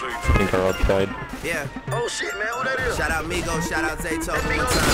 I think our outside. Yeah. Oh shit, man, who that is? Shout out Migo, shout out Zayto one time.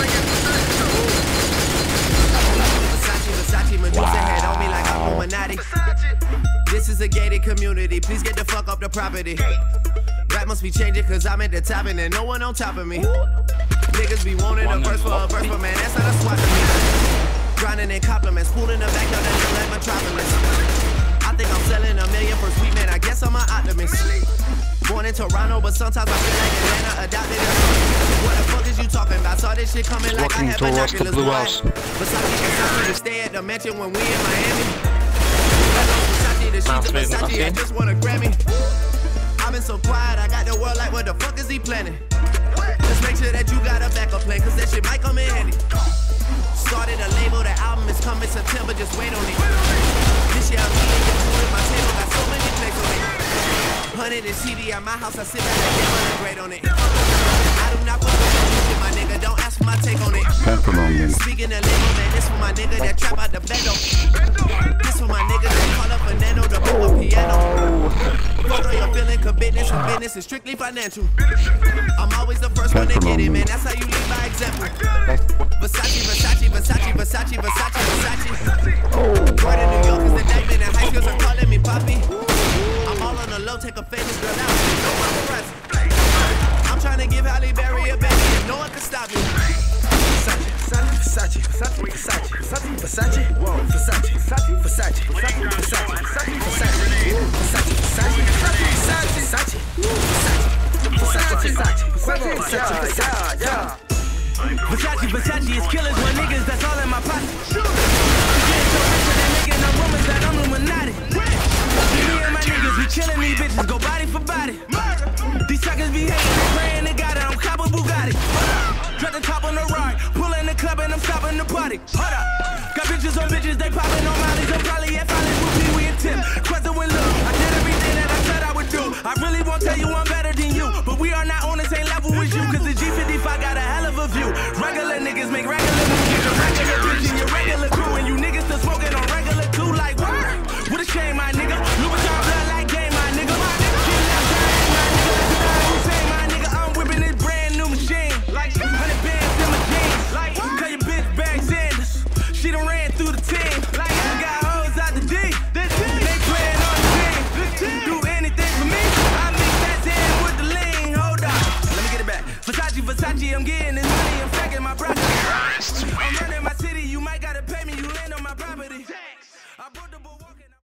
Versace, Medusa head on me like I'm Illuminati. This is a gated community, please get the fuck off the property. Rap must be changing cause I'm at the top and there's no one on top of me. Niggas be wanting a verse for a verse, but man, that's not a swap to me. Grinding in compliments, pool in the backyard, that's like Metropolis. I think I'm selling $1 million for sweet, man, I guess I'm an optimist. Born in Toronto, but sometimes I feel like Atlanta adopted us. What the fuck is you talking about? Saw this shit coming like I have binoculars. Versace, to stay at the mansion when we in Miami. Versace, the sheets of Versace, I just want a Grammy. I've been so quiet, I got the world like, what the fuck is he planning? Just make sure that you got a backup plan, cause that shit might come in handy. Started a label, the album is coming September, just wait on it. This year I'm eating your food at my table, got so many plates on it. 100 CD at my house, I sit back and get money great on it. I do not put the shit, my nigga, don't ask for my take on it. Speaking of label, man, this for my nigga that trap out the bendo. This for my nigga that call up a nano to book a piano. Fuck all your feeling, cause business and business is strictly financial. I'm always the first one to get it, man, that's how you lead by example. Versace, Versace, Versace, Versace, Versace, Versace. Word in New York is the name, and